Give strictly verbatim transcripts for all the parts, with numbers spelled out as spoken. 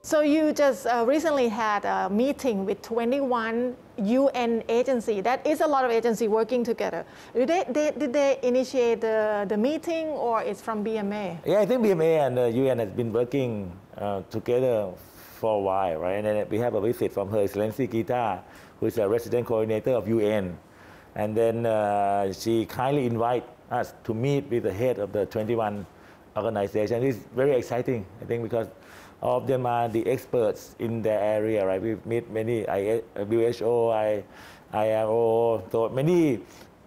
So you just uh, recently had a meeting with twenty-one U N agency. That is a lot of agency working together. Did they, they, did they initiate the, the meeting, or it's from B M A? Yeah, I think B M A and the U N has been working uh, together for a while, right? And then we have a visit from Her Excellency Geeta, who is a resident coordinator of U N. And then uh, she kindly invited us to meet with the head of the twenty-one organization. It's very exciting, I think, because all of them are the experts in their area, right? We meet many W H O, I R O, so many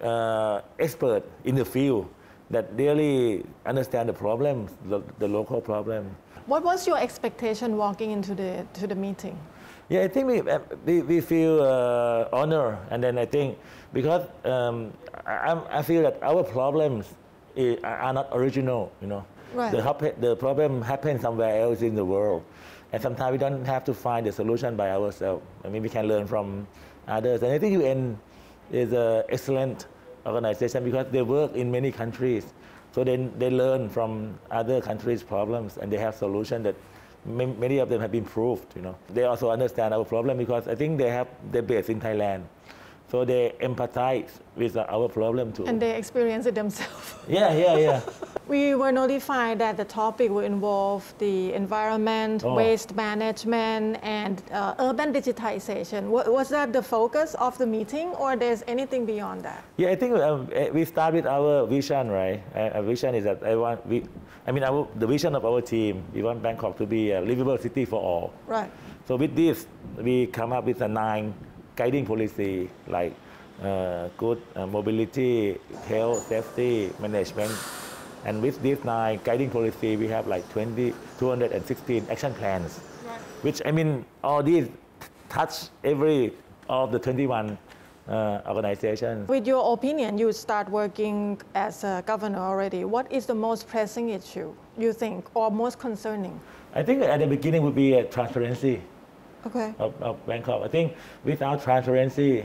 uh, experts in the field that really understand the problems, the, the local problem. What was your expectation walking into the to the meeting? Yeah, I think we we, we feel uh, honored, and then I think because um, I, I feel that our problems are not original, you know. Right. The, the problem happens somewhere else in the world. And sometimes we don't have to find the solution by ourselves. I mean, we can learn from others. And I think U N is an excellent organization because they work in many countries. So they, they learn from other countries' problems, and they have solutions that many of them have been proved, you know. They also understand our problem because I think they have their base in Thailand. So they empathize with our problem too. And they experience it themselves. Yeah, yeah, yeah. We were notified that the topic will involve the environment, oh. waste management, and uh, urban digitization. Was that the focus of the meeting, or there's anything beyond that? Yeah, I think um, we start with our vision, right? Our vision is that I want, we, I mean, our, the vision of our team, we want Bangkok to be a livable city for all. Right. So with this, we come up with a nine guiding policy like uh, good uh, mobility, health, safety, management. And with these nine guiding policy, we have like twenty, two hundred sixteen action plans, right. Which, I mean, all these touch every of the twenty-one uh, organizations. With your opinion, you start working as a governor already. What is the most pressing issue, you think, or most concerning? I think at the beginning would be uh, transparency. Okay. Of, of Bangkok. I think without transparency,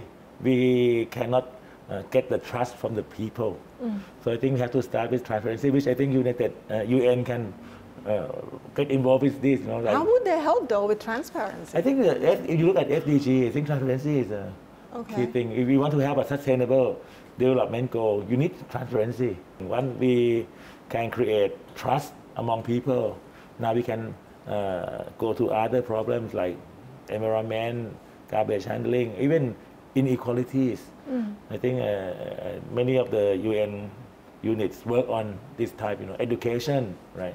we cannot uh, get the trust from the people. Mm. So I think we have to start with transparency, which I think United uh, U N can uh, get involved with this. You know, like, how would they help though with transparency? I think that if you look at S D G, I think transparency is a okay. key thing. If we want to have a sustainable development goal, you need transparency. Once we can create trust among people, now we can uh, go to other problems like environment, garbage handling, even inequalities. Mm. I think uh, many of the U N units work on this type, you know, education, right?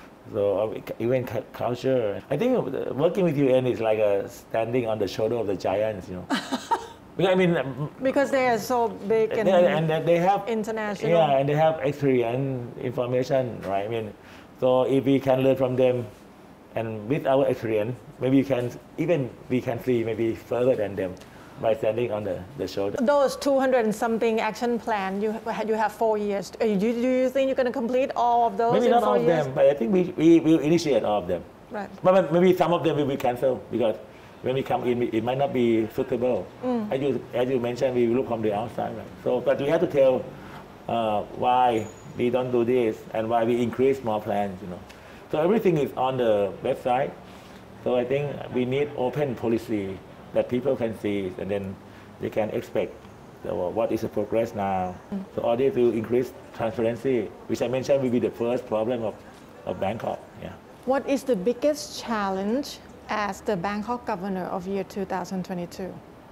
So even culture. I think working with U N is like a standing on the shoulder of the giants, you know. Because, I mean, because they are so big and, and they have international. Yeah, and they have experience, information, right? I mean, so if we can learn from them, and with our experience, maybe we can even we can see maybe further than them by standing on the, the shoulder. Those two hundred and something action plan, you you have four years. Do you, do you think you're going to complete all of those? Maybe in not four all of years? them, but I think we we will initiate all of them. Right. But maybe some of them will be cancelled because when we come in, it might not be suitable. Mm. As you as you mentioned, we look from the outside, right? So, but we have to tell uh, why we don't do this and why we increase more plans, you know. So everything is on the website. So I think we need open policy that people can see, and then they can expect so what is the progress now. Mm. So all this will increase transparency, which I mentioned will be the first problem of, of Bangkok. Yeah. What is the biggest challenge as the Bangkok governor of year two thousand twenty-two?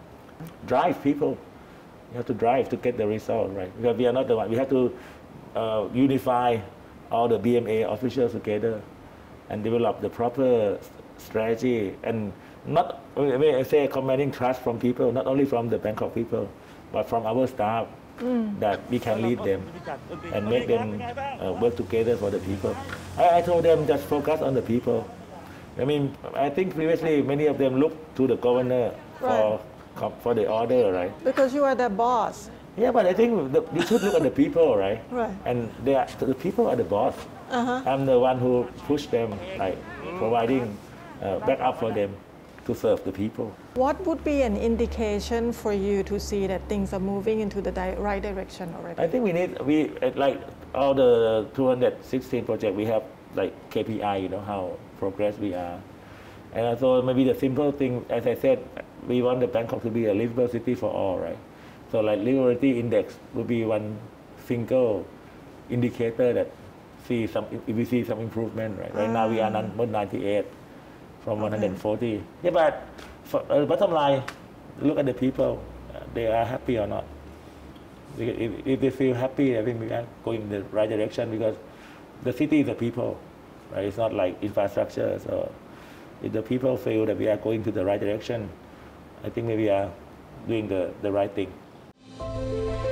Drive people. You have to drive to get the result, right? Because we are not the one. We have to uh, unify all the B M A officials together and develop the proper strategy, and not, when I say commanding trust from people, not only from the Bangkok people, but from our staff, mm. that we can lead them and make them uh, work together for the people. I, I told them just focus on the people. I mean, I think previously many of them looked to the governor for, right. for the order, right? Because you are the boss. Yeah, but I think the, you should look at the people, right? Right. And they are, the people are the boss. Uh-huh. I'm the one who pushed them, like providing uh, backup for them to serve the people. What would be an indication for you to see that things are moving into the di right direction already? I think we need, we like all the two hundred sixteen projects, we have like K P I, you know, how progress we are. And also maybe the simple thing, as I said, we want the Bangkok to be a livable city for all, right? So like livability index will be one single indicator that see some, if we see some improvement, right? Right now we are number ninety-eight from one hundred forty. Yeah, but for, uh, bottom line, look at the people, uh, they are happy or not. If, if they feel happy, I think we are going in the right direction because the city is the people, right? It's not like infrastructure. So if the people feel that we are going to the right direction, I think maybe we are doing the, the right thing.